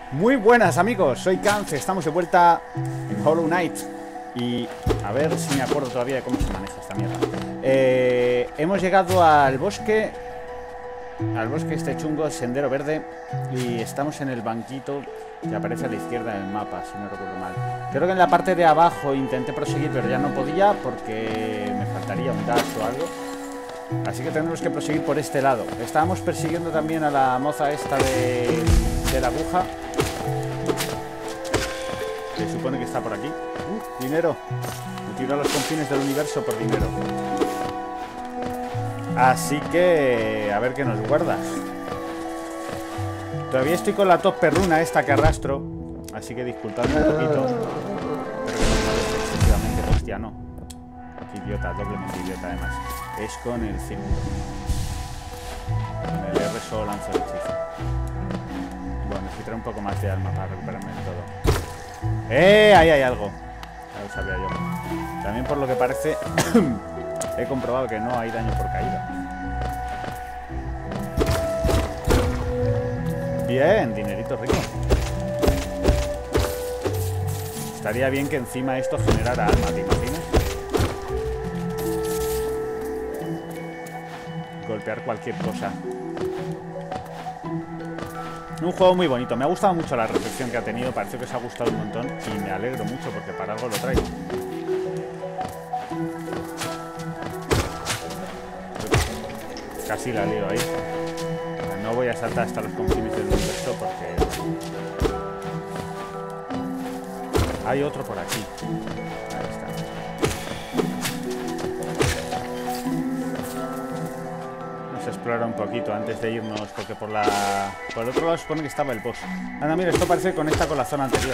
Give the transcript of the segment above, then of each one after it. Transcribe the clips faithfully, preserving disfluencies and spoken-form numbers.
Muy buenas amigos, soy Kanz, estamos de vuelta en Hollow Knight. Y a ver si me acuerdo todavía de cómo se maneja esta mierda. eh, Hemos llegado al bosque. Al bosque este chungo, sendero verde. Y estamos en el banquito que aparece a la izquierda del mapa, si no recuerdo mal. Creo que en la parte de abajo intenté proseguir, pero ya no podía porque me faltaría un dash o algo. Así que tenemos que proseguir por este lado. Estábamos persiguiendo también a la moza esta de, de la aguja. Se supone que está por aquí. Uh, dinero. Me tiro a los confines del universo por dinero. Así que a ver qué nos guarda. Todavía estoy con la top perruna esta que arrastro. Así que disculpadme un poquito. Pero que no me moleste excesivamente. Hostia, no. Qué idiota, doblemente idiota además. Es con el círculo. Con el R solo lanzo el hechizo. Bueno, necesitaré un poco más de alma para recuperarme del todo. ¡Eh! Ahí hay algo. Ya lo sabía yo. También por lo que parece he comprobado que no hay daño por caída. Bien, dinerito rico. Estaría bien que encima esto generara alma, ¿te imaginas? Golpear cualquier cosa. Un juego muy bonito. Me ha gustado mucho la recepción que ha tenido. Parece que os ha gustado un montón. Y me alegro mucho porque para algo lo traigo. Casi la lío ahí. No voy a saltar hasta los confines del universo porque... hay otro por aquí. Ahí está. Vamos a explorar un poquito antes de irnos, porque por la... por el otro lado supone que estaba el boss. Anda, mira, esto parece que conecta con la zona anterior.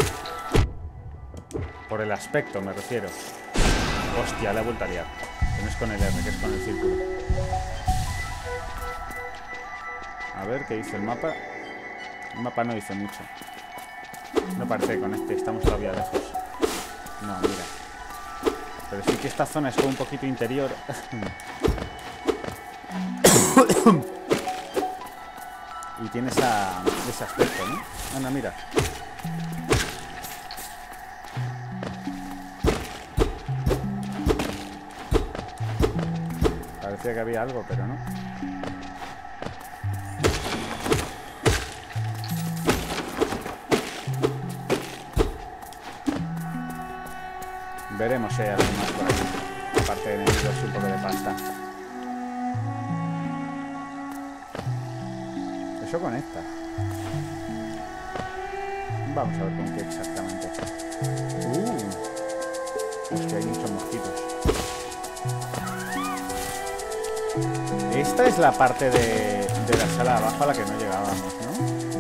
Por el aspecto, me refiero. Hostia, la he vuelto a liar. Que no es con el R, que es con el círculo. A ver, ¿qué dice el mapa? El mapa no dice mucho. No parece que conecte, estamos todavía lejos. No, mira. Pero sí que esta zona es como un poquito interior. Y tiene esa, ese aspecto, ¿no? Anda, mira. Parecía que había algo, pero no. Veremos si hay algo más por aquí. Aparte de enemigos y un poco de pasta. Eso conecta. Vamos a ver con qué exactamente. Uh, Hostia, hay muchos mosquitos. Esta es la parte de, de la sala de abajo a la que no llegábamos, ¿no?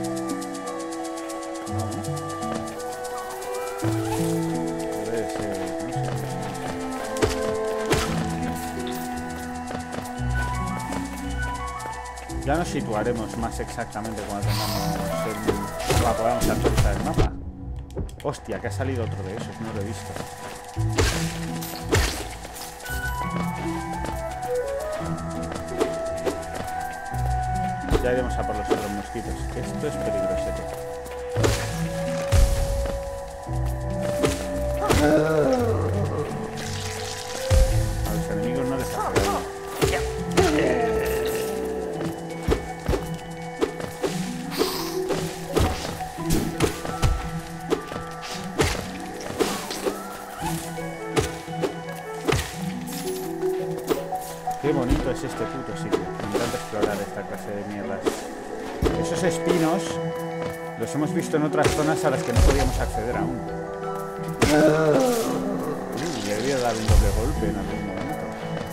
Ya nos situaremos más exactamente cuando tengamos el... cuando podamos actualizar el mapa. Hostia, que ha salido otro de esos, no lo he visto. Ya iremos a por los otros mosquitos. Esto es peligrosete. A los enemigos no les hace daño. Qué bonito es este puto sitio. Me encanta explorar esta clase de mierdas. Esos espinos los hemos visto en otras zonas a las que no podíamos acceder aún. Uh, le había dado un doble golpe en algún momento.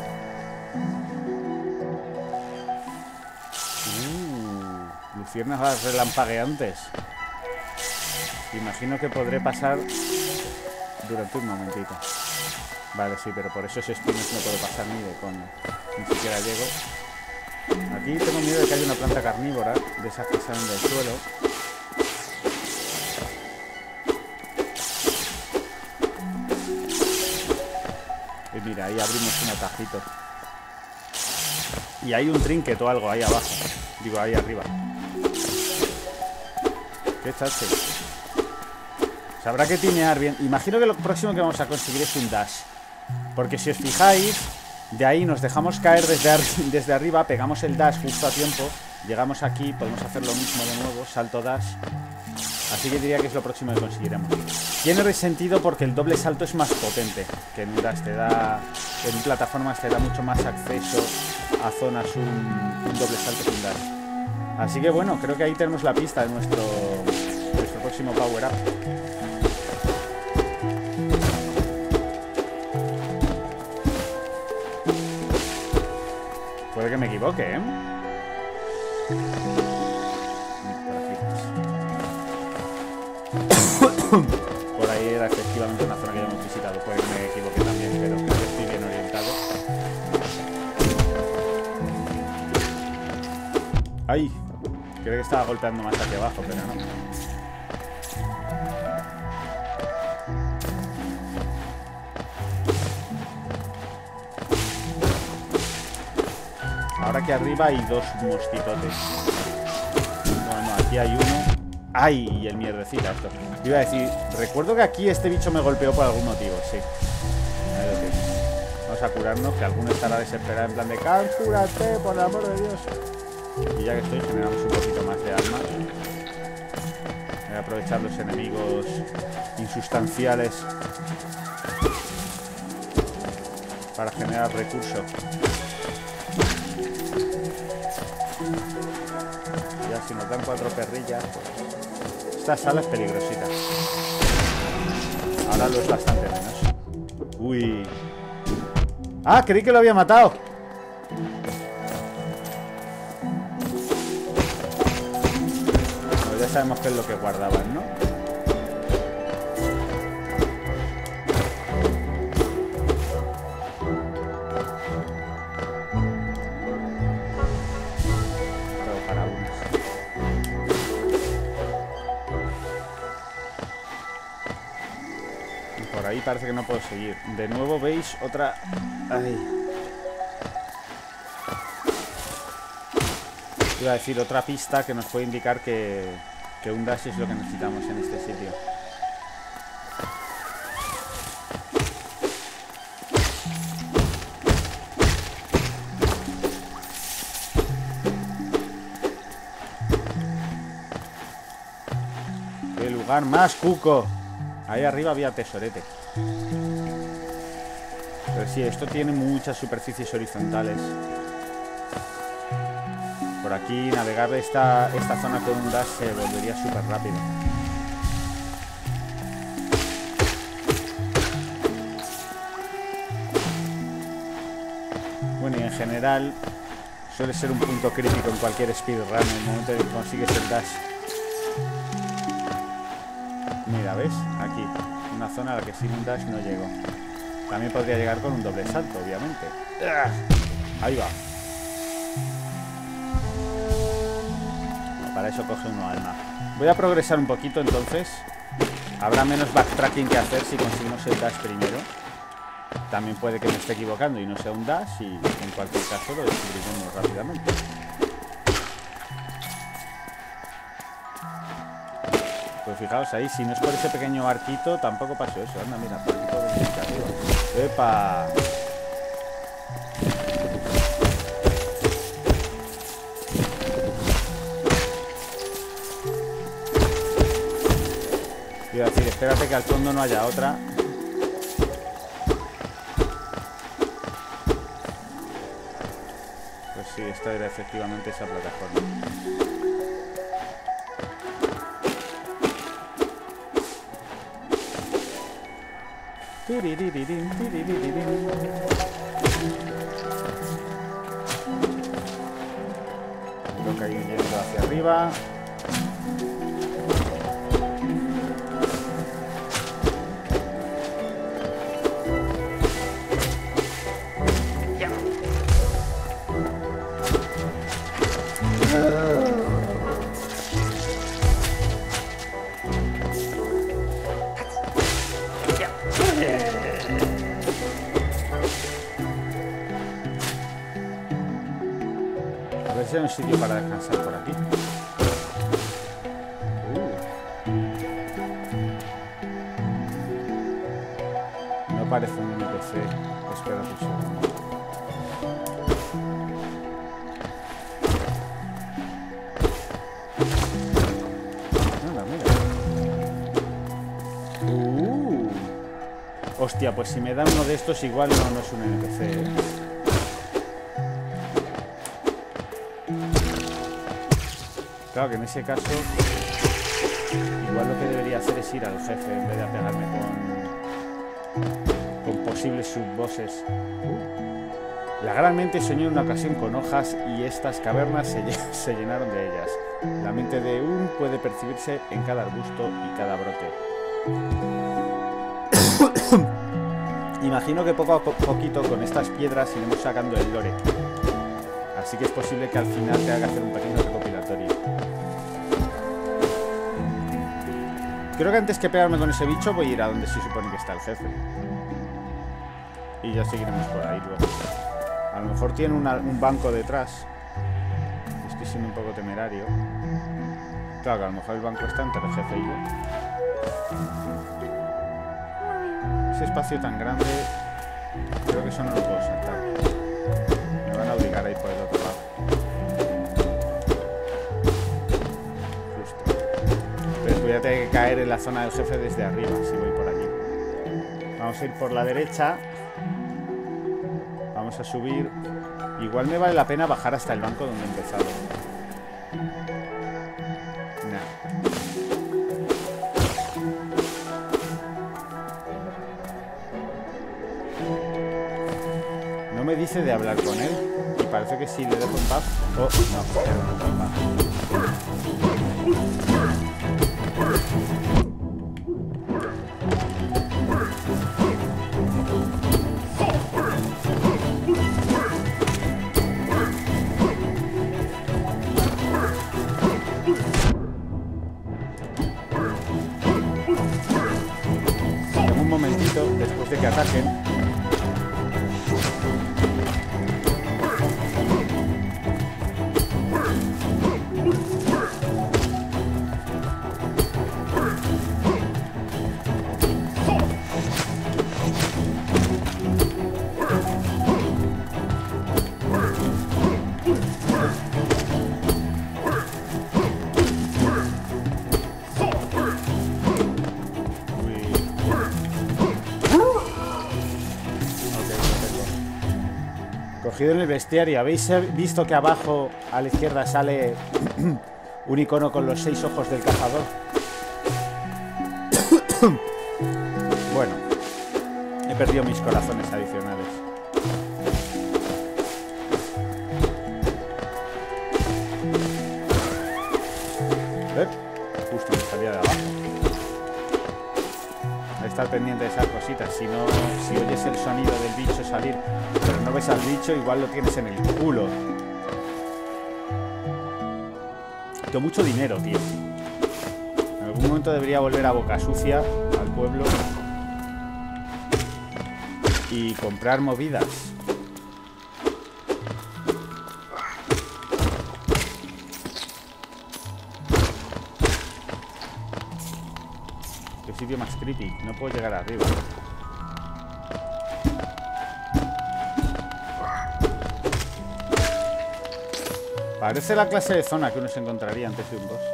Uh, luciérnagas relampagueantes. Imagino que podré pasar durante un momentito. Vale, sí, pero por esos espinos no puedo pasar ni de coña. Ni siquiera llego. Aquí tengo miedo de que haya una planta carnívora de esas que salen del suelo. Y mira, ahí abrimos un atajito. Y hay un trinket o algo ahí abajo. Digo, ahí arriba. Qué chache. Se habrá que tinear bien. Imagino que lo próximo que vamos a conseguir es un dash. Porque si os fijáis, de ahí nos dejamos caer desde, ar desde arriba, pegamos el dash justo a tiempo, llegamos aquí, podemos hacer lo mismo de nuevo, salto dash. Así que diría que es lo próximo que conseguiremos. Tiene sentido porque el doble salto es más potente que en un dash. Te da, en plataformas te da mucho más acceso a zonas un, un doble salto que un dash. Así que bueno, creo que ahí tenemos la pista de nuestro, nuestro próximo power up. Puede que me equivoque, ¿eh? Por aquí. Por ahí era efectivamente una zona que ya hemos visitado. Puede que me equivoque también, pero creo que estoy bien orientado. ¡Ay! Creo que estaba golpeando más hacia abajo, pero no. Ahora que arriba hay dos mosquitotes. Bueno, aquí hay uno. ¡Ay! Y el mierdecita esto. Iba a decir, recuerdo que aquí este bicho me golpeó por algún motivo, sí. Ahí lo tienes. Vamos a curarnos, que alguno estará desesperado en plan de ¡Cal, cúrate, por el amor de Dios! Y ya que estoy, generamos un poquito más de alma. Voy a aprovechar los enemigos insustanciales para generar recursos. Ya si nos dan cuatro perrillas, pues... esta sala es peligrosita. Ahora lo es bastante menos. Uy. ¡Ah! Creí que lo había matado. Pues ya sabemos qué es lo que guardaban, ¿no? Por ahí parece que no puedo seguir. De nuevo veis otra... Ay. Iba a decir otra pista que nos puede indicar que, que un dash es lo que necesitamos en este sitio. ¡Qué lugar más cuco! Ahí arriba había tesorete. Pero sí, esto tiene muchas superficies horizontales. Por aquí navegar esta, esta zona con un dash se volvería súper rápido. Bueno, y en general suele ser un punto crítico en cualquier speedrun, en el momento en que consigues el dash. Mira, ¿ves? Aquí, una zona a la que sin un dash no llego. También podría llegar con un doble salto, obviamente. Ahí va. Para eso coge uno alma. Voy a progresar un poquito, entonces. Habrá menos backtracking que hacer si conseguimos el dash primero. También puede que me esté equivocando y no sea un dash, y en cualquier caso lo descubriremos rápidamente. Pues fijaos ahí, si no es por ese pequeño arquito, tampoco pasó eso. Anda, mira, por aquí puedo ir arriba. ¡Epa! Iba a decir, espérate que al fondo no haya otra. Pues sí, esta era efectivamente esa plataforma. Creo que hay un yendo hacia arriba. A ver si hay un sitio para descansar por aquí. Uh. parece un N P C. Espera un segundo. Hostia, pues si me da uno de estos igual no, no es un N P C, ¿eh? Claro que en ese caso igual lo que debería hacer es ir al jefe en vez de apegarme con, con posibles subbosses. Uh. La gran mente soñó en una ocasión con hojas y estas cavernas se, se llenaron de ellas. La mente de un puede percibirse en cada arbusto y cada brote. Imagino que poco a poquito con estas piedras iremos sacando el lore. Así que es posible que al final te haga hacer un pequeño recopilatorio. Creo que antes que pegarme con ese bicho voy a ir a donde se supone que está el jefe. Y ya seguiremos por ahí luego. A lo mejor tiene una, un banco detrás. Estoy siendo un poco temerario. Claro que a lo mejor el banco está entre el jefe y yo. Ese espacio tan grande, creo que eso no lo puedo saltar. Me van a obligar a ir por el otro lado. Justo. Pero voy a tener que caer en la zona del jefe desde arriba, si voy por allí. Vamos a ir por la derecha. Vamos a subir. Igual me vale la pena bajar hasta el banco donde he empezado. Nah. No me dice de hablar con él. Y parece que si le dejo en paz. Oh, no, pero no dejo en paz. Tengo un momentito después de que ataquen. Cogido en el bestiario. ¿Habéis visto que abajo a la izquierda sale un icono con los seis ojos del cazador? Bueno, he perdido mis corazones adicionales. ¿Eh? Justo me salía de abajo. Hay que estar pendiente de esas cositas. Si no, si oyes el sonido del bicho salir, pero no ves al bicho, igual lo tienes en el culo. Tengo mucho dinero, tío. En algún momento debería volver a Boca Sucia, al pueblo, y comprar movidas. Qué sitio más creepy. No puedo llegar arriba. Parece la clase de zona que uno se encontraría antes de un boss.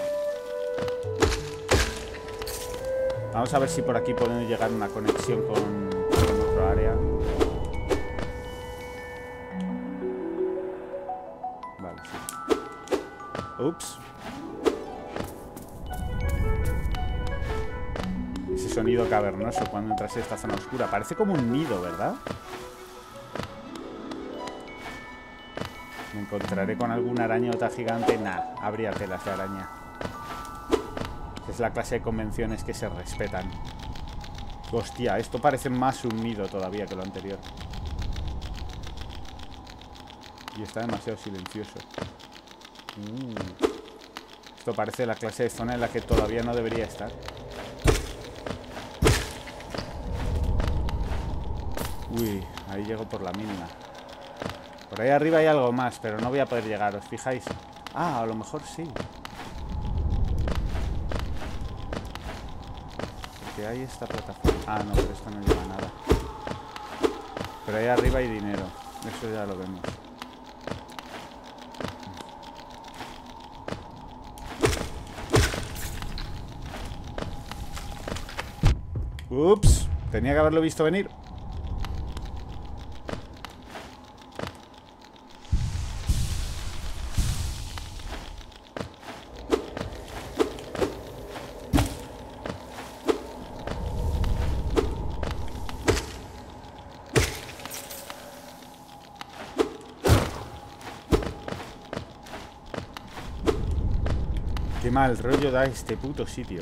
Vamos a ver si por aquí podemos llegar a una conexión con, con otro área. Vale, sí. Ups. Ese sonido cavernoso cuando entras en esta zona oscura. Parece como un nido, ¿verdad? Me encontraré con alguna arañota gigante. Nah, habría telas de araña. Es la clase de convenciones que se respetan. Hostia, esto parece más un nido todavía que lo anterior. Y está demasiado silencioso. Mm. Esto parece la clase de zona en la que todavía no debería estar. Uy, ahí llego por la mínima. Por ahí arriba hay algo más, pero no voy a poder llegar, ¿os fijáis? Ah, a lo mejor sí. que hay esta plataforma. Ah, no, pero esto no lleva nada. Pero ahí arriba hay dinero. Eso ya lo vemos. Ups, tenía que haberlo visto venir. Qué mal rollo da este puto sitio.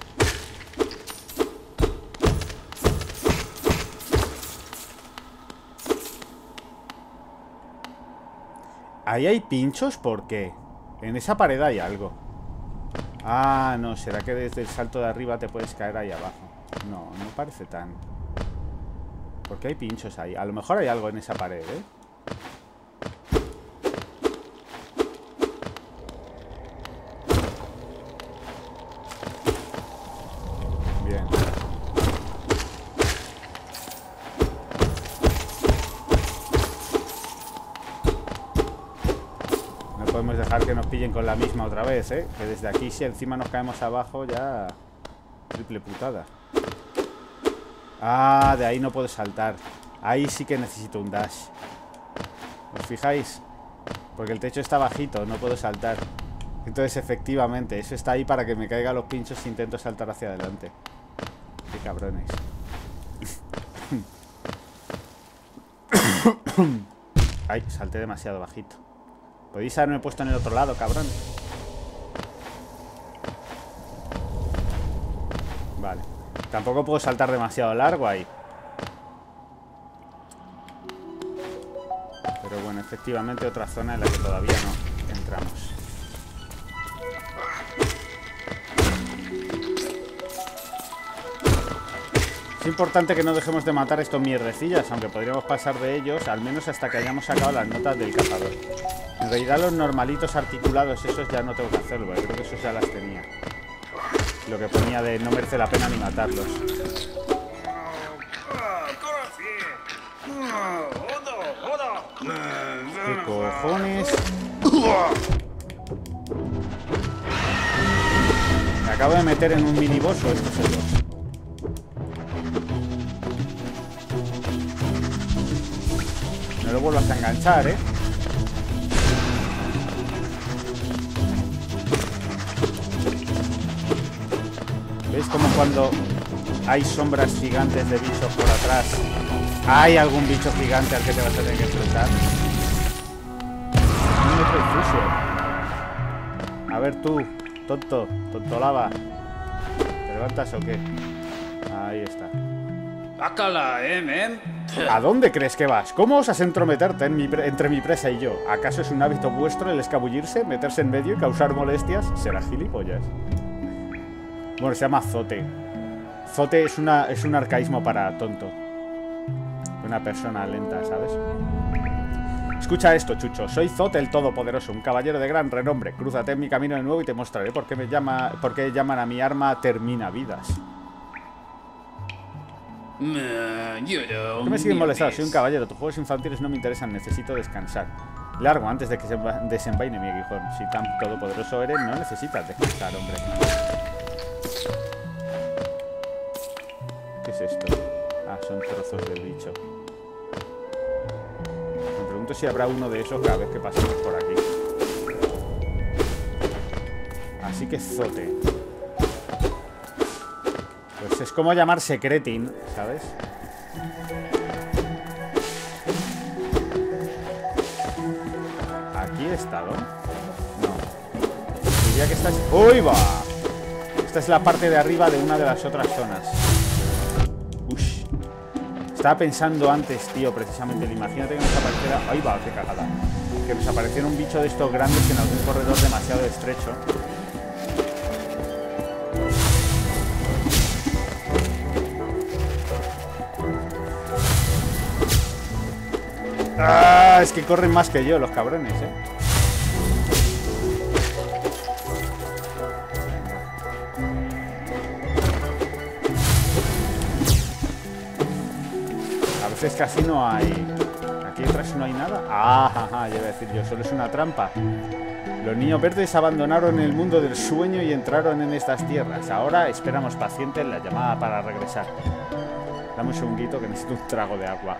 ¿Ahí hay pinchos? ¿Por qué? En esa pared hay algo. Ah, no, será que desde el salto de arriba te puedes caer ahí abajo. No, no parece tan. ¿Por qué hay pinchos ahí? A lo mejor hay algo en esa pared, ¿eh? Bien. No podemos dejar que nos pillen con la misma otra vez, ¿eh? Que desde aquí, si encima nos caemos abajo, ya... triple putada. Ah, de ahí no puedo saltar. Ahí sí que necesito un dash. ¿Os fijáis? Porque el techo está bajito, no puedo saltar. Entonces, efectivamente, eso está ahí para que me caigan los pinchos si intento saltar hacia adelante. Qué cabrones. Ay, salté demasiado bajito. Podéis haberme puesto en el otro lado, cabrón. Vale. Tampoco puedo saltar demasiado largo ahí. Pero bueno, efectivamente otra zona en la que todavía no entramos. Es importante que no dejemos de matar estos mierdecillas, aunque podríamos pasar de ellos, al menos hasta que hayamos sacado las notas del cazador. En realidad los normalitos articulados, esos ya no tengo que hacerlo, creo que esos ya las tenía. Lo que ponía de no merece la pena ni matarlos. ¿Qué cojones? Me acabo de meter en un miniboss o esto es el boss. No lo vuelvas a enganchar, ¿eh? ¿Veis como cuando hay sombras gigantes de bichos por atrás? ¿Hay algún bicho gigante al que te vas a tener que enfrentar? Un metro infuso. A ver tú, tonto, tonto lava. ¿Te levantas o qué? Ahí está. Bácala, eh, men. ¿A dónde crees que vas? ¿Cómo osas entrometerte en mi entre mi presa y yo? ¿Acaso es un hábito vuestro el escabullirse, meterse en medio y causar molestias? Será gilipollas. Bueno, se llama Zote. Zote es, una, es un arcaísmo para tonto. Una persona lenta, ¿sabes? Escucha esto, Chucho. Soy Zote el Todopoderoso, un caballero de gran renombre. Crúzate en mi camino de nuevo y te mostraré por qué me llama, por qué llaman a mi arma Termina Vidas. ¿Por qué me siguen molestando? Soy un caballero. Tus juegos infantiles no me interesan. Necesito descansar. Largo antes de que se desenvaine mi aguijón. Si tan todopoderoso eres, no necesitas descansar, hombre. ¿Qué es esto? Ah, son trozos del bicho. Me pregunto si habrá uno de esos cada vez que pasemos por aquí. Así que Zote. Pues es como llamarse Cretin, ¿sabes? ¿Aquí he estado? No. Diría que esta es... ¡Uy, va! Esta es la parte de arriba de una de las otras zonas. Ush. Estaba pensando antes, tío, precisamente. Imagínate que nos apareciera... ¡Ay, va! ¡Qué cagada! Que nos apareciera un bicho de estos grandes en algún corredor demasiado estrecho. ¡Ah! Es que corren más que yo los cabrones, ¿eh? Entonces casi no hay... Aquí detrás no hay nada. Ah, jaja, ya iba a decir yo, solo es una trampa. Los niños verdes abandonaron el mundo del sueño y entraron en estas tierras. Ahora esperamos pacientes la llamada para regresar. Dame un segundito que necesito un trago de agua.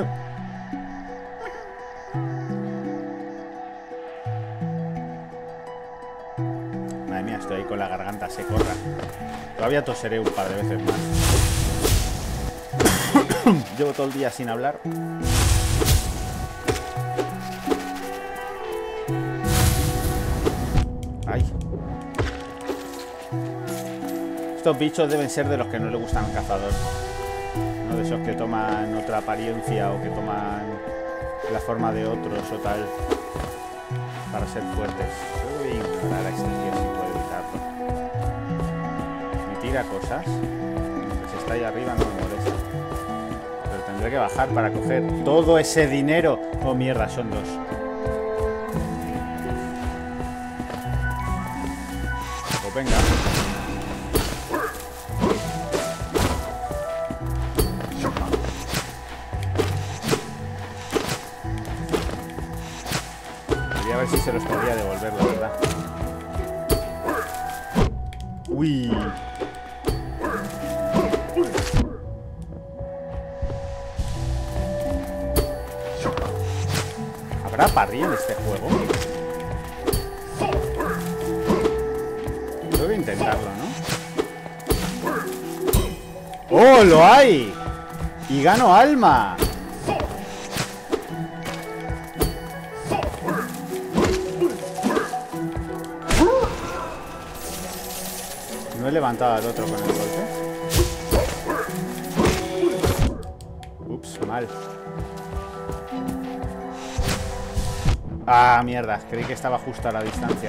Madre mía, estoy ahí con la garganta secorra. Todavía toseré un par de veces más. Llevo todo el día sin hablar. Ay. Estos bichos deben ser de los que no le gustan al cazador. No de esos que toman otra apariencia o que toman la forma de otros o tal para ser fuertes. Yo voy a ignorar a este tío si puedo evitarlo. Me tira cosas. Mientras está ahí arriba no me molesta. Pero tendré que bajar para coger todo ese dinero. Oh mierda, son dos. Pues venga. A ver si se los podría devolver, la verdad. Uy. ¿Habrá parry en este juego? Tengo que intentarlo, ¿no? ¡Oh, lo hay! Y gano alma. No he levantado al otro con el golpe. Ups, mal. Ah, mierda. Creí que estaba justo a la distancia.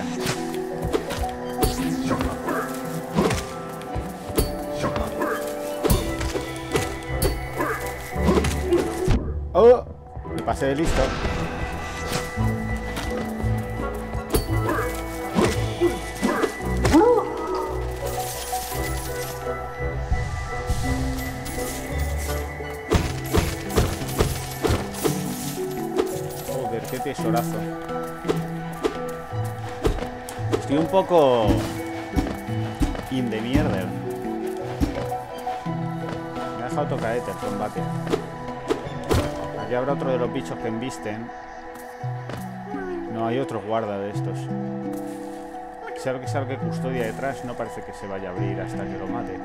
Oh, me pasé de listo. Qué tesorazo. Estoy un poco in de mierda. Me ha dejado tocadete el combate. Aquí habrá otro de los bichos que embisten. No, hay otro guarda de estos. Sea lo que sea lo que custodia detrás, no parece que se vaya a abrir hasta que lo mate.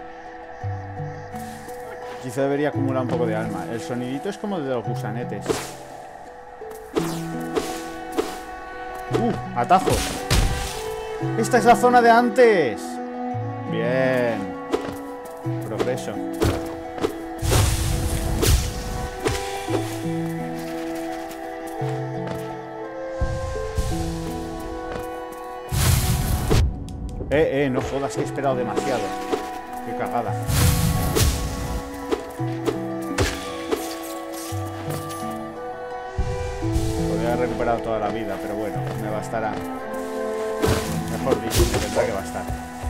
Quizá debería acumular un poco de alma. El sonidito es como el de los gusanetes. ¡Uh! ¡Atazo! ¡Esta es la zona de antes! Bien. Progreso. Eh, eh, no jodas que he esperado demasiado. Qué cagada. He recuperado toda la vida, pero bueno, me bastará. Mejor dicho, me tendrá que bastar.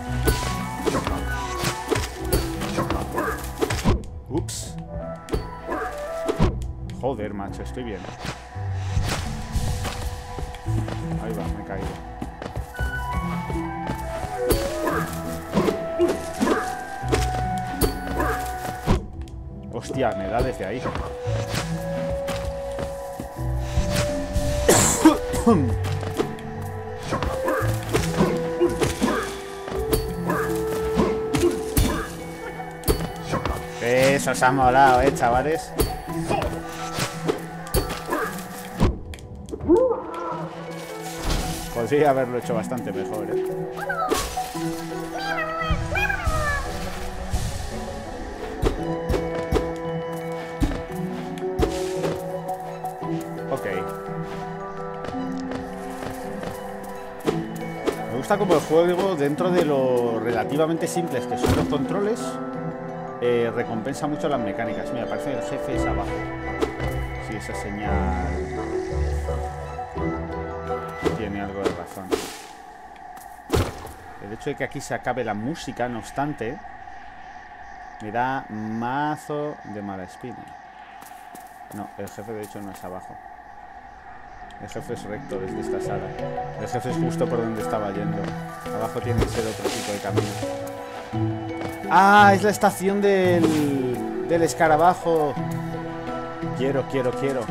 Ups. Joder, macho, estoy bien. Ahí va, me he caído. Hostia, me da desde ahí. Eso os ha molado, eh, chavales. Podría haberlo hecho bastante mejor, eh. Ok. Me gusta como el juego, dentro de lo relativamente simples que son los controles, eh, recompensa mucho las mecánicas. Mira, parece que el jefe es abajo. Sí, esa señal tiene algo de razón. El hecho de que aquí se acabe la música, no obstante, me da mazo de mala espina. No, el jefe de hecho no es abajo. El jefe es recto desde esta sala. El jefe es justo por donde estaba yendo. Abajo tiene que ser otro tipo de camino. ¡Ah! Es la estación del... del escarabajo. Quiero, quiero, quiero.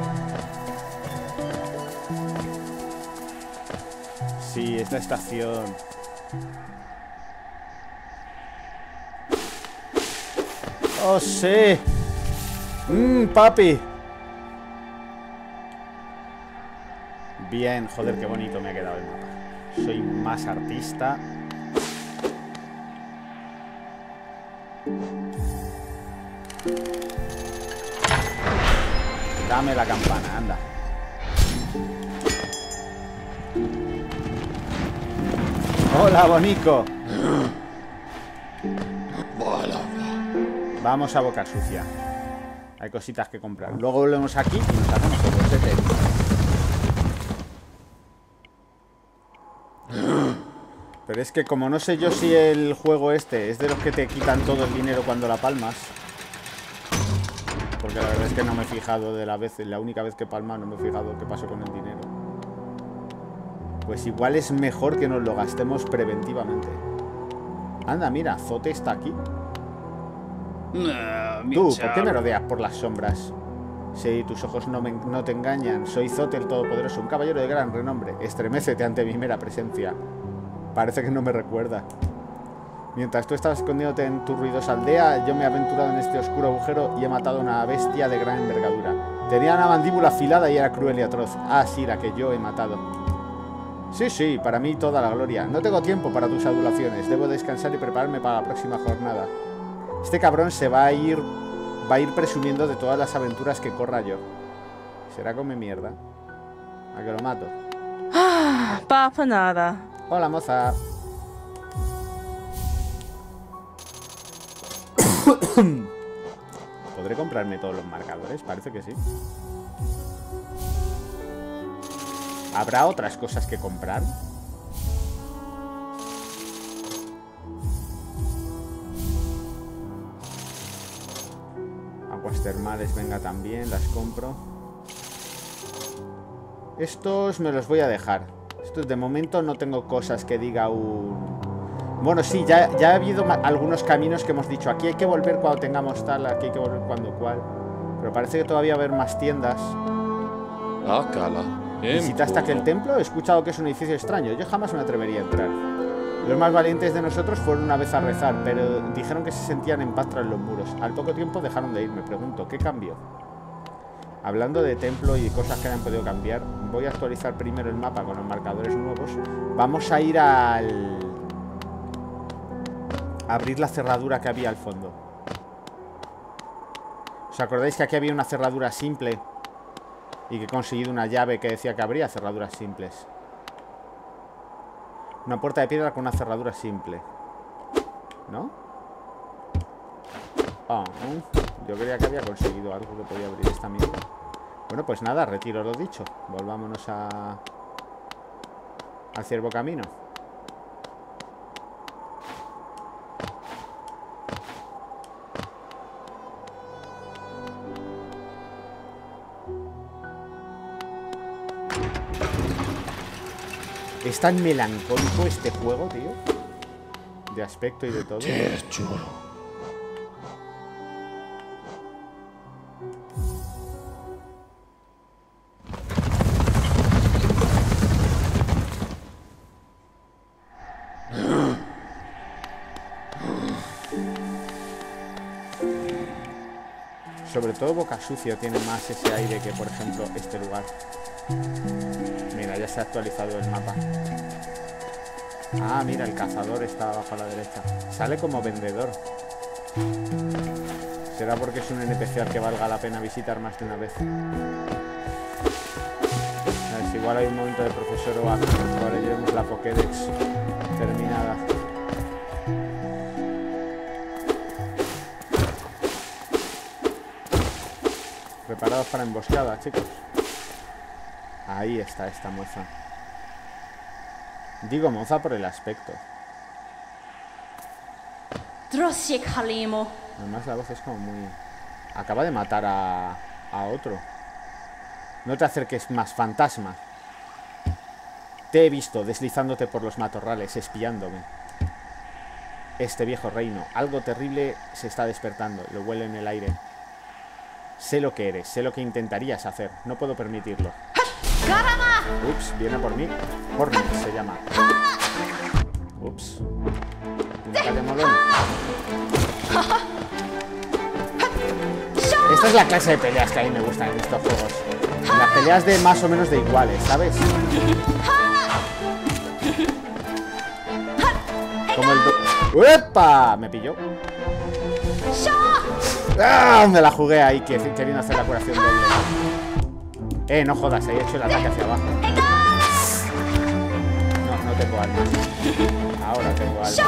Sí, es la estación. ¡Oh, sí! ¡Mmm, papi! Bien, joder, qué bonito me ha quedado el mapa. Soy más artista. Dame la campana, anda. Hola, Bonico. Vamos a Boca Sucia. Hay cositas que comprar. Luego volvemos aquí y nos hacemos el bolsete. Pero es que como no sé yo si el juego este es de los que te quitan todo el dinero cuando la palmas. Porque la verdad es que no me he fijado de la vez, la única vez que palma no me he fijado qué pasó con el dinero. Pues igual es mejor que nos lo gastemos preventivamente. Anda, mira, Zote está aquí. No, Tú, ¿por qué me rodeas por las sombras? Sí, tus ojos no, me, no te engañan. Soy Zote el Todopoderoso, un caballero de gran renombre. Estremécete ante mi mera presencia. Parece que no me recuerda. Mientras tú estabas escondiéndote en tu ruidosa aldea, yo me he aventurado en este oscuro agujero y he matado a una bestia de gran envergadura. Tenía una mandíbula afilada y era cruel y atroz. Ah, sí, la que yo he matado. Sí, sí, para mí toda la gloria. No tengo tiempo para tus adulaciones. Debo descansar y prepararme para la próxima jornada. Este cabrón se va a ir... Va a ir presumiendo de todas las aventuras que corra yo. ¿Será come mierda? ¿A que lo mato? Ah, papa nada. Hola, moza. ¿Podré comprarme todos los marcadores? Parece que sí. ¿Habrá otras cosas que comprar? Aguas termales, venga, también, las compro. Estos me los voy a dejar. Estos de momento no tengo cosas que diga un... Bueno, sí, ya, ya ha habido algunos caminos que hemos dicho. Aquí hay que volver cuando tengamos tal, aquí hay que volver cuando cual. Pero parece que todavía va a haber más tiendas. ¿Visitaste aquel templo? He escuchado que es un edificio extraño. Yo jamás me atrevería a entrar. Los más valientes de nosotros fueron una vez a rezar, pero dijeron que se sentían en paz tras los muros. Al poco tiempo dejaron de ir. Me pregunto, ¿qué cambió? Hablando de templo y cosas que hayan podido cambiar, voy a actualizar primero el mapa con los marcadores nuevos. Vamos a ir al... a abrir la cerradura que había al fondo. ¿Os acordáis que aquí había una cerradura simple? Y que he conseguido una llave que decía que habría cerraduras simples. Una puerta de piedra con una cerradura simple. ¿No? Oh, yo creía que había conseguido algo que podía abrir esta misma. Bueno, pues nada, retiro lo dicho. Volvámonos a... al ciervo camino. Es tan melancólico este juego, tío. De aspecto y de todo. Qué chulo. Sobre todo Boca Sucia tiene más ese aire que, por ejemplo, este lugar. Mira, ya se ha actualizado el mapa. Ah, mira, el cazador está abajo a la derecha. Sale como vendedor. ¿Será porque es un N P C al que valga la pena visitar más de una vez? A ver, si igual hay un momento de profesor o algo. Ahora llevemos la Pokédex terminada. Preparados para emboscada, chicos. Ahí está esta moza. Digo moza por el aspecto. Además la voz es como muy... Acaba de matar a... a otro. No te acerques más, fantasma. Te he visto deslizándote por los matorrales, espiándome. Este viejo reino, algo terrible se está despertando, lo huele en el aire. Sé lo que eres, sé lo que intentarías hacer, no puedo permitirlo. Ups, viene por mí. Hornet se llama. Ups. Dale, molón. Esta es la clase de peleas que a mí me gustan en estos juegos. Las peleas de más o menos de iguales, ¿sabes? Como el... ¡Uepa! Me pilló. ¡Ah! Me la jugué ahí, que queriendo hacer la curación doble. Eh, no jodas, ahí he hecho el ataque hacia abajo. No, no tengo almas. Ahora tengo almas.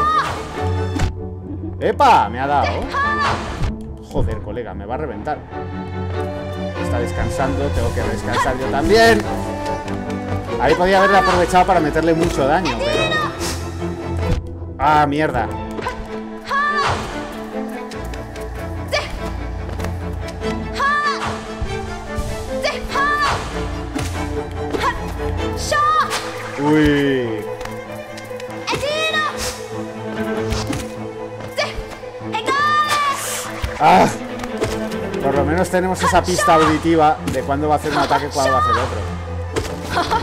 ¡Epa! Me ha dado. Joder, colega, me va a reventar. Está descansando, tengo que descansar yo también. Ahí podía haberle aprovechado para meterle mucho daño, pero... ¡Ah, mierda! Uy. Ah, por lo menos tenemos esa pista auditiva de cuándo va a hacer un ataque y cuándo va a hacer otro.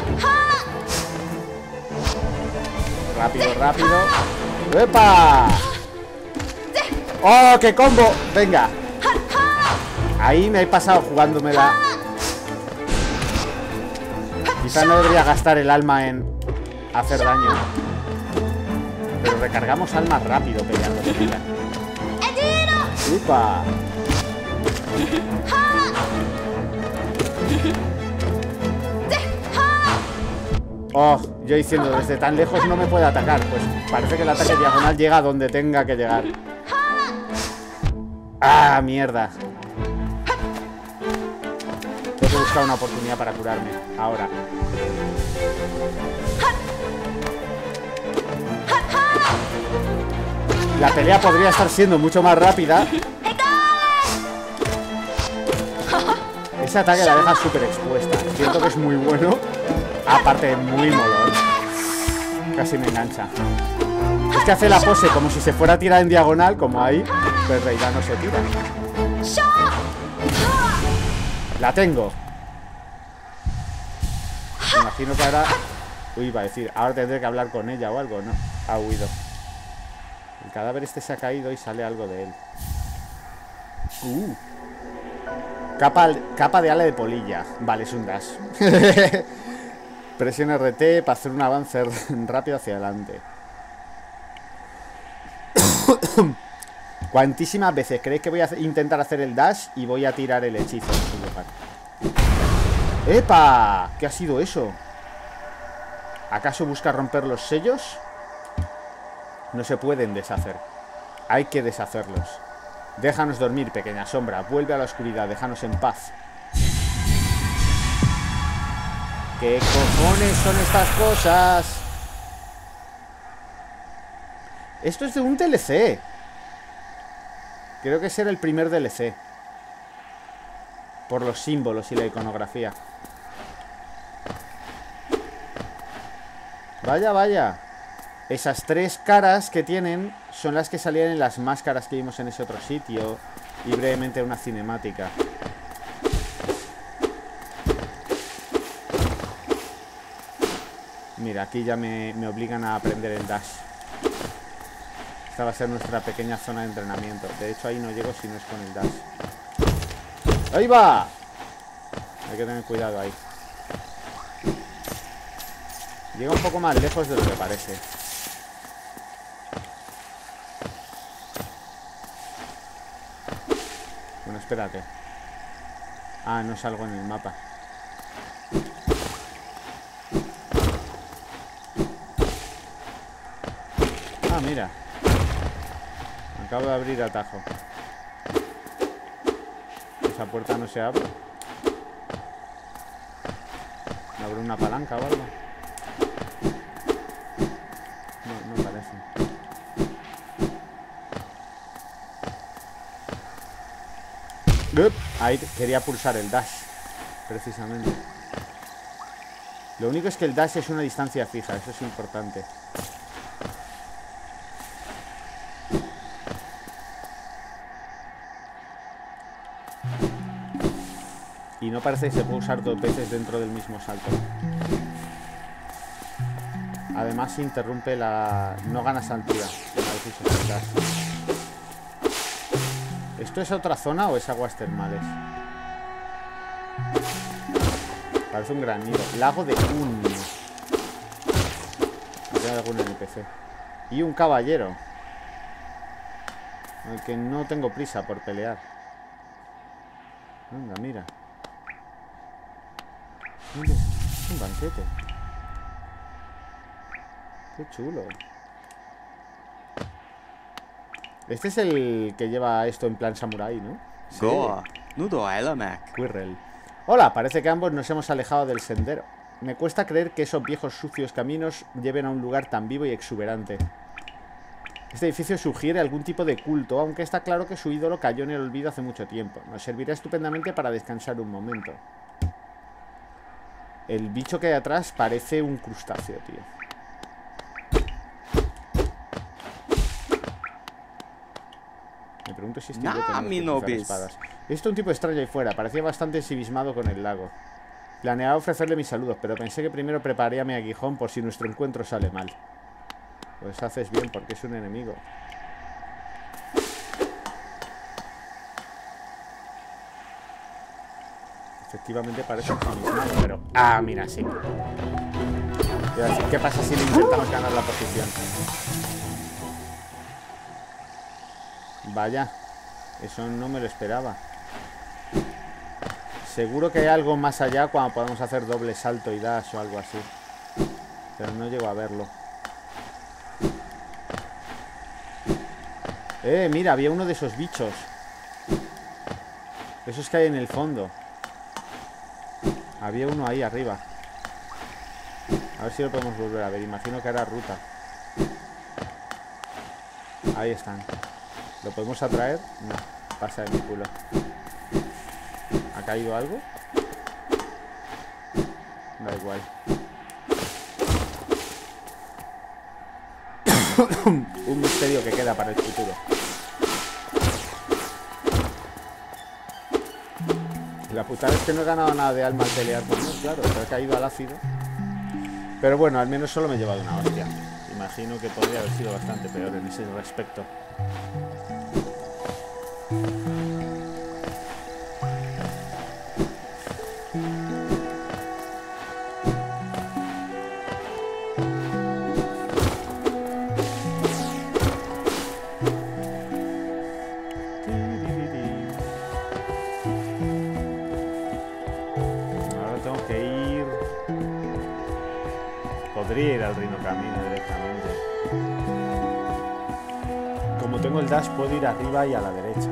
Rápido, rápido. ¡Epa! ¡Oh, qué combo! Venga. Ahí me he pasado jugándomela. Quizá no debería gastar el alma en hacer daño. Pero recargamos almas rápido peleando con ella. ¡Upa! Oh, yo diciendo, desde tan lejos no me puede atacar. Pues parece que el ataque diagonal llega a donde tenga que llegar. ¡Ah, mierda! Tengo que buscar una oportunidad para curarme. Ahora. La pelea podría estar siendo mucho más rápida. Ese ataque la deja súper expuesta. Siento que es muy bueno. Aparte, muy molón. Casi me engancha. Es que hace la pose como si se fuera a tirar en diagonal, como ahí. Pero en realidad no se tira. La tengo. Me imagino que ahora... Uy, iba a decir, ahora tendré que hablar con ella o algo, ¿no? Ha huido. El cadáver este se ha caído y sale algo de él. Uh. Capa, capa de ala de polilla. Vale, es un dash. Presiona R T para hacer un avance rápido hacia adelante. ¿Cuantísimas veces creéis que voy a intentar hacer el dash y voy a tirar el hechizo en su lugar? ¡Epa! ¿Qué ha sido eso? ¿Acaso busca romper los sellos? No se pueden deshacer. Hay que deshacerlos. Déjanos dormir, pequeña sombra. Vuelve a la oscuridad, déjanos en paz. ¿Qué cojones son estas cosas? Esto es de un D L C. Creo que será el primer D L C. Por los símbolos y la iconografía. Vaya, vaya. Esas tres caras que tienen son las que salían en las máscaras que vimos en ese otro sitio. Y brevemente una cinemática. Mira, aquí ya me, me obligan a aprender el dash. Esta va a ser nuestra pequeña zona de entrenamiento. De hecho, ahí no llego si no es con el dash. ¡Ahí va! Hay que tener cuidado ahí. Llega un poco más lejos de lo que parece. Bueno, espérate. Ah, no salgo en el mapa. Ah, mira. Acabo de abrir atajo. Esa puerta no se abre. ¿Me abre una palanca o algo? No, no parece. Ahí quería pulsar el dash, precisamente. Lo único es que el dash es una distancia fija, eso es importante. Y no parece que se puede usar dos veces dentro del mismo salto. Además se interrumpe la... no ganas altura una vez usas el dash. ¿Esto es otra zona o es aguas termales? Parece un gran nido. Lago de Un. Aquí hay algún N P C. Y un caballero. Al que no tengo prisa por pelear. Venga, mira. Mira, es un banquete. Qué chulo. Este es el que lleva esto en plan samurái, ¿no? Sí. Goa, nudo a Mac. Quirrell. Hola, parece que ambos nos hemos alejado del sendero. Me cuesta creer que esos viejos sucios caminos lleven a un lugar tan vivo y exuberante. Este edificio sugiere algún tipo de culto, aunque está claro que su ídolo cayó en el olvido hace mucho tiempo. Nos servirá estupendamente para descansar un momento. El bicho que hay atrás parece un crustáceo, tío. Me pregunto si este Nah, idiota no mi puede utilizar nobis. espadas. He visto un tipo extraño ahí fuera. Parecía bastante ensimismado con el lago. Planeaba ofrecerle mis saludos, pero pensé que primero prepararía mi aguijón por si nuestro encuentro sale mal. Pues haces bien, porque es un enemigo. Efectivamente parece ensimismado, pero... Ah, mira, sí. Iba a decir, ¿qué pasa si le intentamos ganar la posición? Vaya, eso no me lo esperaba. Seguro que hay algo más allá cuando podamos hacer doble salto y dash o algo así. Pero no llego a verlo. Eh, mira, había uno de esos bichos. Esos que hay en el fondo. Había uno ahí arriba. A ver si lo podemos volver a ver. Imagino que era ruta. Ahí están. ¿Lo podemos atraer? No, pasa de mi culo. ¿Ha caído algo? Da igual. Un misterio que queda para el futuro. La putada es que no he ganado nada de alma al pelear con él, claro, pero he caído al ácido. Pero bueno, al menos solo me he llevado una hostia. Imagino que podría haber sido bastante peor en ese respecto. Ahora tengo que ir... Podría ir al Reino Camino directamente. Como tengo el dash, puedo ir arriba y a la derecha.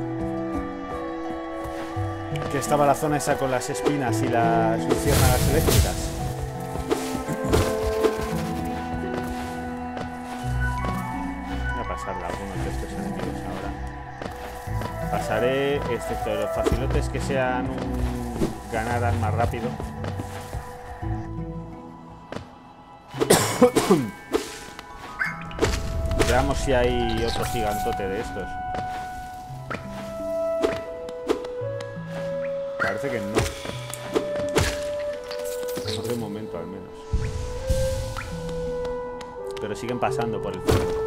Que estaba la zona esa con las espinas y las luciérnagas eléctricas. Voy a pasarle a algunos de estos enemigos ahora. Pasaré, excepto de los facilotes que sean un... ganaran más rápido. Veamos si hay otro gigantote de estos. Parece que no. No de momento al menos. Pero siguen pasando por el fondo.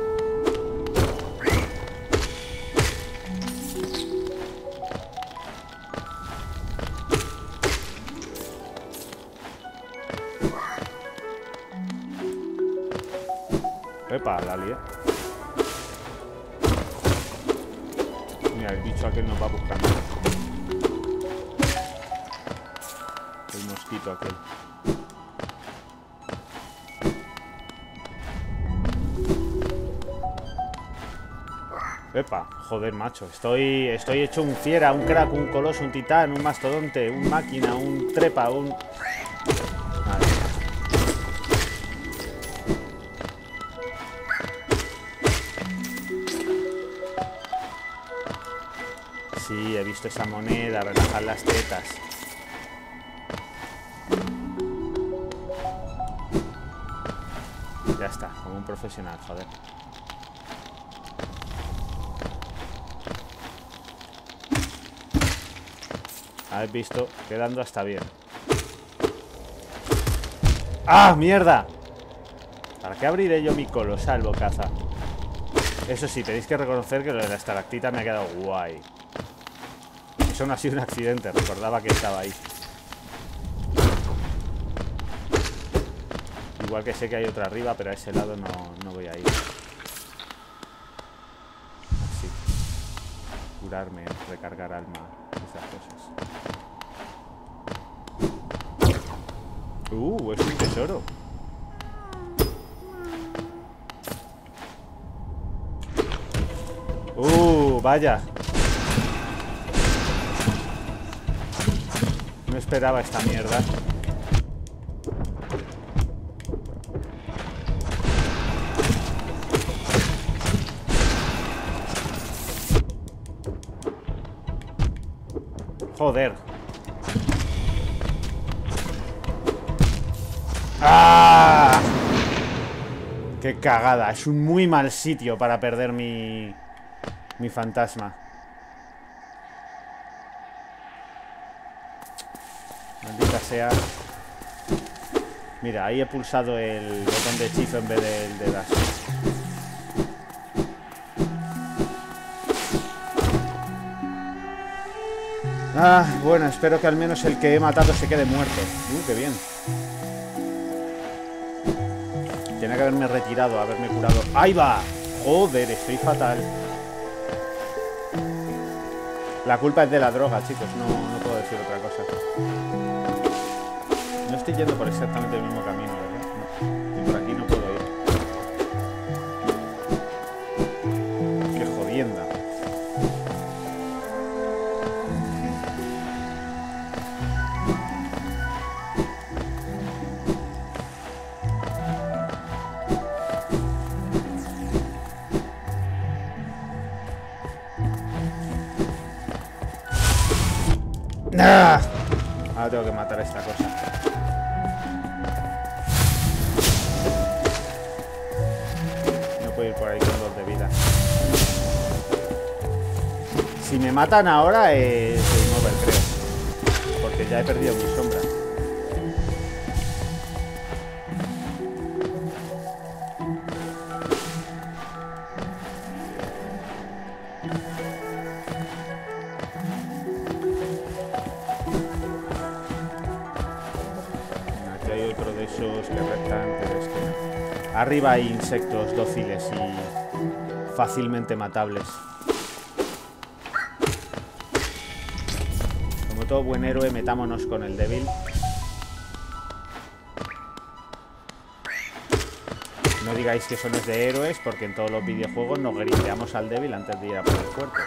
Epa, la lié. Mira, el bicho aquel nos va buscando. El mosquito aquel. Epa, joder, macho. Estoy, estoy hecho un fiera, un crack, un coloso, un titán, un mastodonte, un máquina, un trepa, un... Vale. Sí, he visto esa moneda, relajar las tetas. Ya está, como un profesional, joder. Habéis visto, quedando hasta bien. ¡Ah, mierda! ¿Para qué abriré yo mi colosal bocaza? Eso sí, tenéis que reconocer que lo de la estalactita me ha quedado guay. Eso no ha sido un accidente, recordaba que estaba ahí. Igual que sé que hay otra arriba, pero a ese lado no, no voy a ir. Así. Curarme, recargar alma, esas cosas. Uh, es un tesoro. Uh, vaya. No esperaba esta mierda. Joder. ¡Ah! ¡Qué cagada! Es un muy mal sitio para perder mi... mi fantasma. Maldita sea. Mira, ahí he pulsado el botón de shift en vez del de dash. Ah, bueno, espero que al menos el que he matado se quede muerto. Uh, qué bien. Tiene que haberme retirado, haberme curado. ¡Ahí va! Joder, estoy fatal. La culpa es de la droga, chicos. No, no puedo decir otra cosa. No estoy yendo por exactamente el mismo camino, ¿verdad? No. Y por aquí no puedo ir. ¡Qué jodienda! ¡Ah! Ahora tengo que matar a esta cosa. No puedo ir por ahí con dos de vida. Si me matan ahora es game over, creo. Porque ya he perdido mi sombra. Arriba hay insectos dóciles y fácilmente matables. Como todo buen héroe, metámonos con el débil. No digáis que eso no es de héroes, porque en todos los videojuegos nos grindeamos al débil antes de ir a por el fuerte.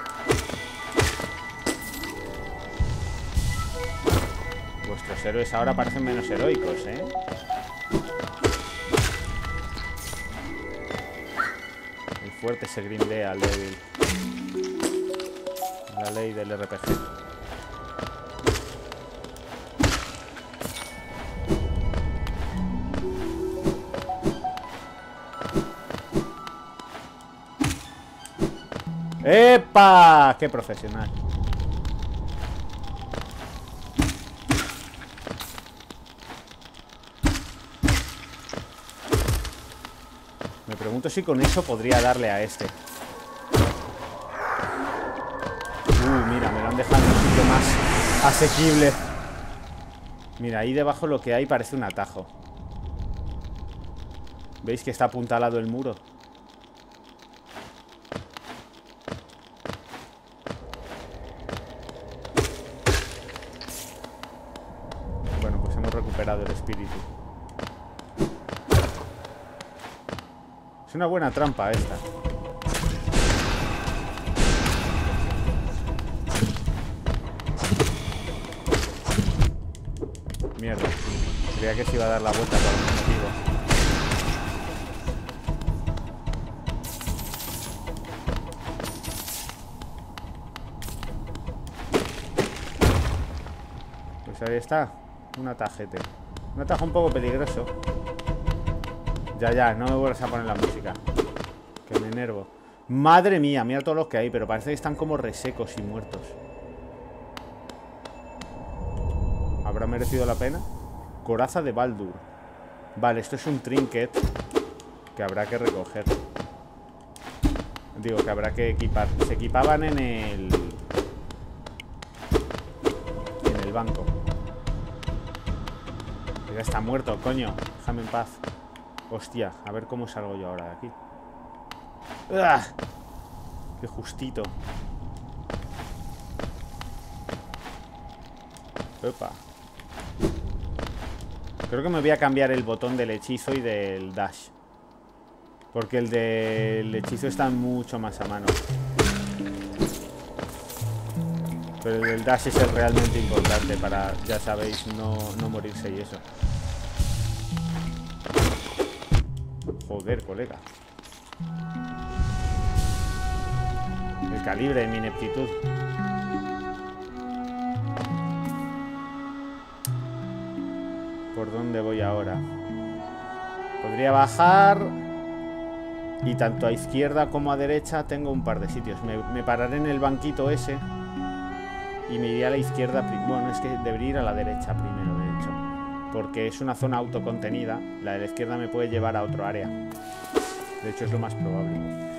Vuestros héroes ahora parecen menos heroicos, ¿eh? Fuerte se grindea al débil. La ley del R P G. ¡Epa! ¡Qué profesional! Me pregunto si con eso podría darle a este. Uh, mira, me lo han dejado en un sitio más asequible. Mira, ahí debajo lo que hay parece un atajo. ¿Veis que está apuntalado el muro? Bueno, pues hemos recuperado el espíritu. Es una buena trampa esta. Mierda. Creía que se iba a dar la vuelta por algún motivo. Pues ahí está. Un atajete. Un atajo un poco peligroso. Ya, ya, no me vuelvas a poner la música. Que me enervo. Madre mía, mira todos los que hay. Pero parece que están como resecos y muertos. ¿Habrá merecido la pena? Coraza de Baldur. Vale, esto es un trinket que habrá que recoger. Digo, que habrá que equipar. Se equipaban en el... En el banco. Ya está muerto, coño. Déjame en paz. Hostia, a ver cómo salgo yo ahora de aquí. ¡Ah! ¡Qué justito! Opa. Creo que me voy a cambiar el botón del hechizo y del dash. Porque el del hechizo está mucho más a mano. Pero el del dash es el realmente importante para, ya sabéis, no, no morirse y eso. Joder, colega. El calibre de mi ineptitud. ¿Por dónde voy ahora? Podría bajar. Y tanto a izquierda como a derecha tengo un par de sitios. Me, me pararé en el banquito ese. Y me iré a la izquierda. Bueno, es que debería ir a la derecha primero, de hecho. Porque es una zona autocontenida. La de la izquierda me puede llevar a otro área. De hecho, es lo más probable.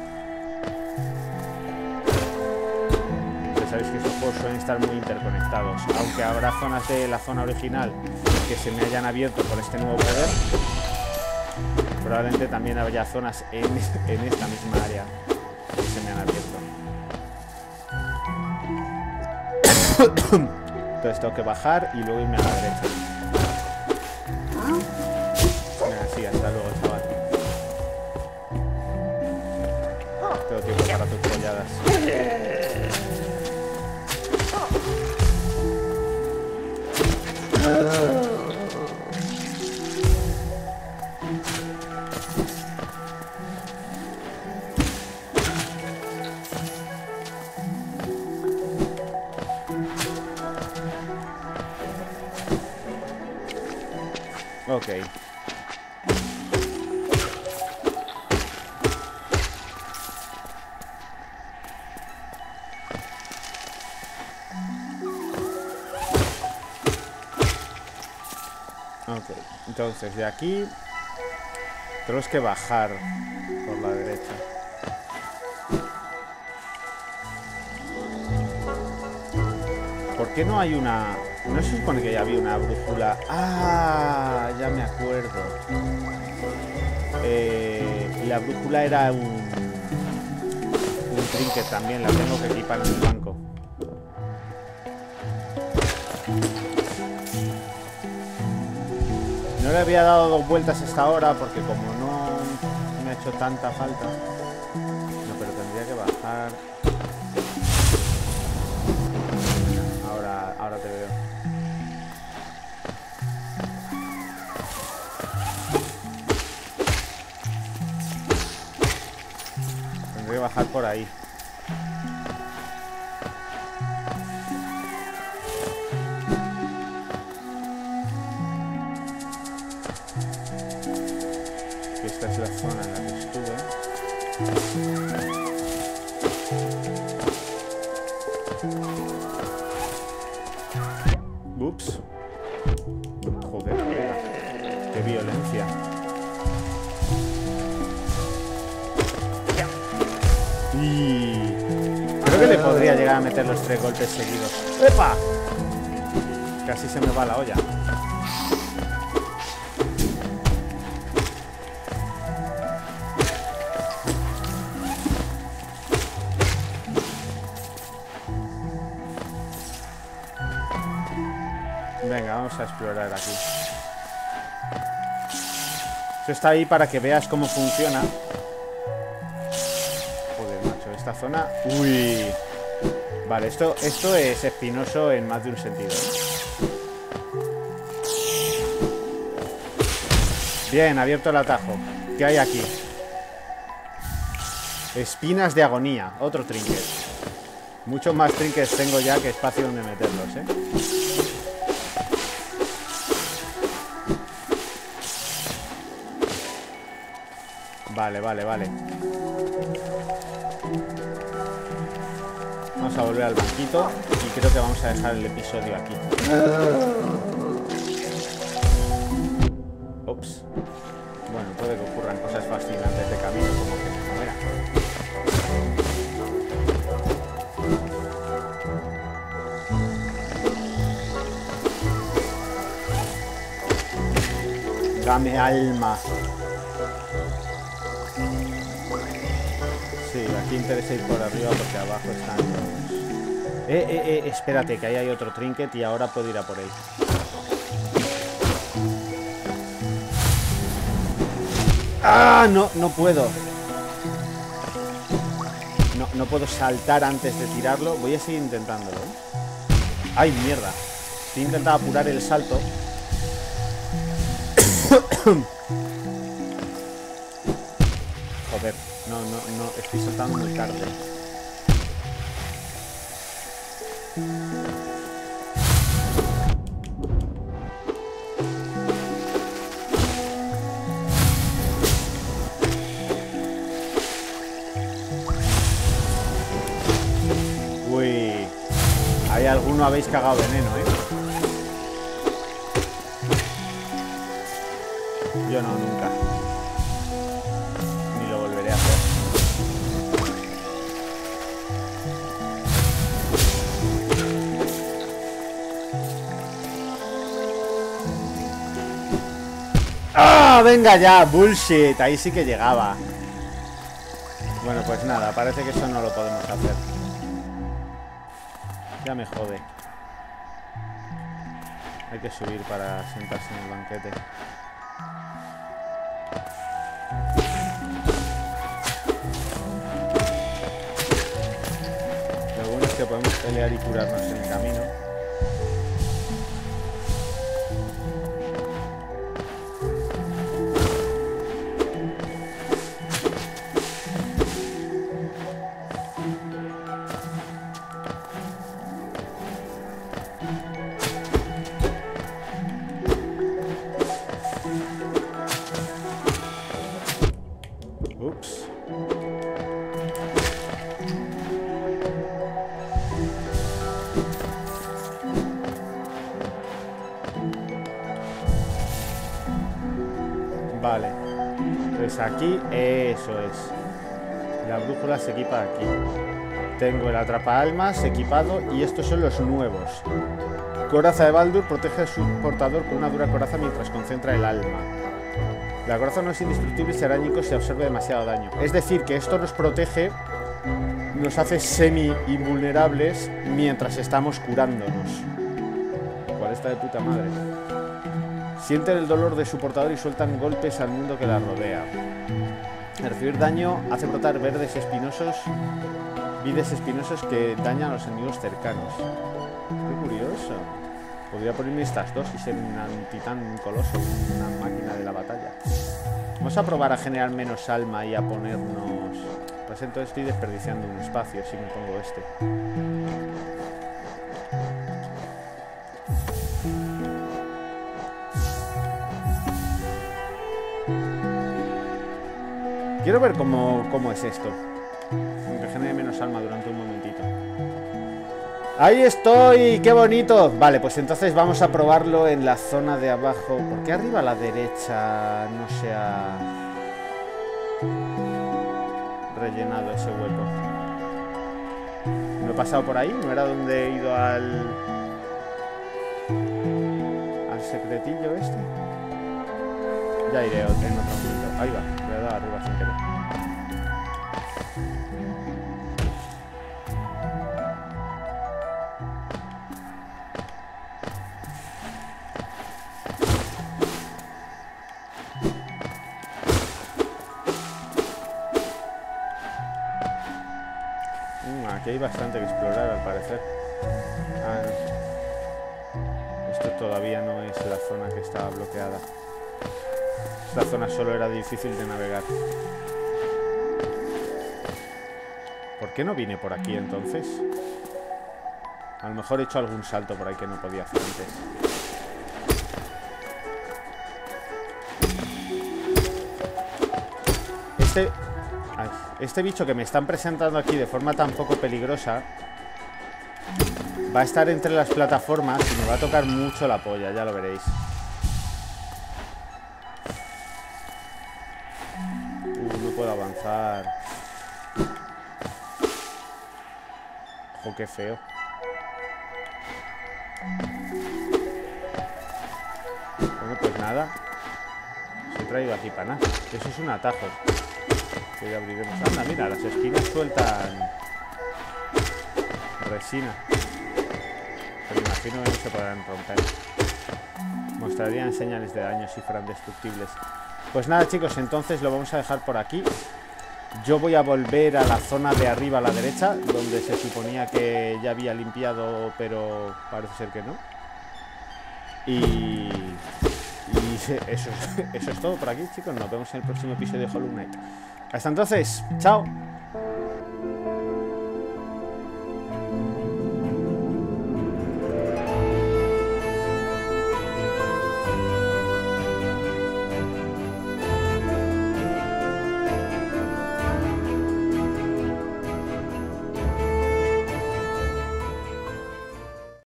Ya sabéis que esos juegos suelen estar muy interconectados. Aunque habrá zonas de la zona original que se me hayan abierto por este nuevo poder, probablemente también haya zonas en, en esta misma área que se me han abierto. Entonces tengo que bajar y luego irme a la derecha. Venga, sí, hasta luego, chaval. Tengo tiempo para tus polladas. Ok. Ok, entonces de aquí tenemos que bajar por la derecha. ¿Por qué no hay una...? No se supone que ya había una brújula. Ah, ya me acuerdo. Eh, la brújula era un... Un trinket también, la tengo que equipar en el banco. No le había dado dos vueltas hasta ahora porque como no me ha hecho tanta falta. No, pero tendría que bajar. Ahora, ahora te veo. Tendría que bajar por ahí. Esta es la zona en la que estuve. Ups. Joder, colega. Qué violencia. Y... creo que le podría llegar a meter los tres golpes seguidos. ¡Epa! Casi se me va la olla. Venga, vamos a explorar aquí. Esto está ahí para que veas cómo funciona. Joder, macho, esta zona... Uy. Vale, esto, esto es espinoso en más de un sentido. Bien, abierto el atajo. ¿Qué hay aquí? Espinas de agonía. Otro trinket. Muchos más trinkets tengo ya que espacio donde meterlos, ¿eh? Vale, vale, vale. Vamos a volver al banquito y creo que vamos a dejar el episodio aquí. Ups. Bueno, puede que ocurran cosas fascinantes de camino, como que me muera. Dame alma. Sí, aquí interesa ir por arriba porque abajo están los... Eh, eh, eh, espérate, que ahí hay otro trinket y ahora puedo ir a por él. ¡Ah! No, no puedo. No, no puedo saltar antes de tirarlo. Voy a seguir intentándolo, ¿eh? ¡Ay, mierda! Estoy intentando apurar el salto. Joder, no, no, no, estoy saltando muy tarde. Uy, hay alguno habéis cagado veneno, ¿eh? Yo no, nunca. Ni lo volveré a hacer. ¡Ah! ¡Venga ya! ¡Bullshit! Ahí sí que llegaba. Bueno, pues nada, parece que eso no lo podemos hacer. Ya me jode. Hay que subir para sentarse en el banquete. Lo bueno es que podemos pelear y curarnos en el camino. Ups. Vale. Pues aquí, eso es. La brújula se equipa aquí. Tengo el atrapaalmas equipado y estos son los nuevos. Coraza de Baldur protege a su portador con una dura coraza mientras concentra el alma. La coraza no es indestructible y será añico si absorbe demasiado daño. Es decir, que esto nos protege, nos hace semi-invulnerables mientras estamos curándonos. ¿Cuál está de puta madre? Sienten el dolor de su portador y sueltan golpes al mundo que la rodea. Al recibir daño hace brotar verdes espinosos, vides espinosos que dañan a los enemigos cercanos. Qué curioso. Podría ponerme estas dos y ser un titán coloso, una máquina de la batalla. Vamos a probar a generar menos alma y a ponernos... Pues entonces estoy desperdiciando un espacio si me pongo este. Quiero ver cómo, cómo es esto. Aunque genere menos alma durante un momentito. ¡Ahí estoy! ¡Qué bonito! Vale, pues entonces vamos a probarlo en la zona de abajo. ¿Por qué arriba a la derecha no se ha rellenado ese hueco? ¿No he pasado por ahí? ¿No era donde he ido al... al secretillo este? Ya iré en otro momento. Ahí va, le he dado arriba sin querer. Aquí hay bastante que explorar al parecer. Ah, no. Esto todavía no es la zona que estaba bloqueada. Esta zona solo era difícil de navegar. ¿Por qué no vine por aquí entonces? A lo mejor he hecho algún salto por ahí que no podía hacer antes. este... Ay, este bicho que me están presentando aquí de forma tan poco peligrosa va a estar entre las plataformas y me va a tocar mucho la polla, ya lo veréis. Uh, no puedo avanzar. Ojo, qué feo. Bueno, pues nada. Os he traído aquí para nada. Eso es un atajo. Que ya abriremos. Anda, mira, las esquinas sueltan resina. Pero imagino que no se podrán romper. Mostrarían señales de daño si fueran destructibles. Pues nada, chicos, entonces lo vamos a dejar por aquí. Yo voy a volver a la zona de arriba a la derecha, donde se suponía que ya había limpiado, pero parece ser que no. Y, y eso, es, eso es todo por aquí, chicos. Nos vemos en el próximo episodio de Hollow Knight. Hasta entonces, chao.